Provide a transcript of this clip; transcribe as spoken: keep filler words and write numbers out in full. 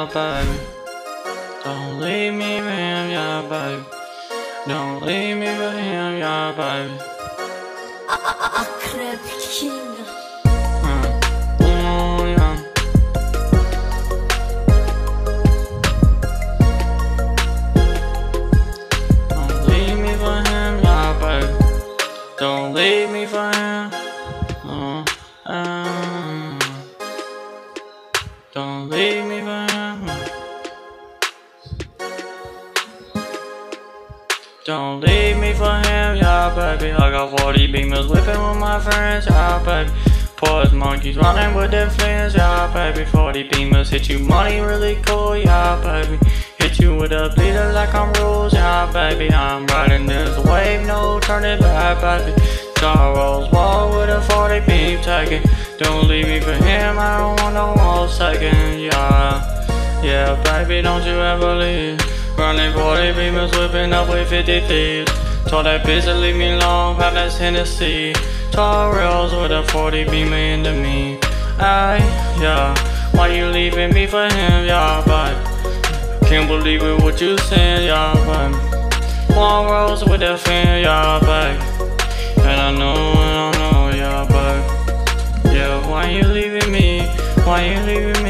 yeah, baby. Don't leave me for him, yeah, baby. Don't leave me for him, yeah, baby. Akrep King. Uh, oh, yeah. Don't leave me for him, yeah, baby. Don't leave me for him. Uh, uh, don't leave me for him. Don't leave me for him, yeah, baby. I got forty beamers whipping with my friends, yeah, baby. Pause monkeys running with their friends, yeah, baby. forty beamers hit you money really cool, yeah, baby. Hit you with a bleeder like I'm rules, yeah, baby. I'm riding this wave, no turning back, baby. Charles Wall with a forty beam tagging. Don't leave me for him, I don't want no more second, yeah. Yeah, baby, don't you ever leave. Running forty beamers, whipping up with fifty thieves. Told that bitch to leave me alone, have that Hennessy. Tall rails with a forty beamer into me. Aye, yeah, why you leaving me for him, yeah, baby. Can't believe it, what you saying, yeah, baby. One rose with a fan, yeah, baby. And I know, and I know, yeah, baby. Yeah, why you leaving me? Why you leaving me?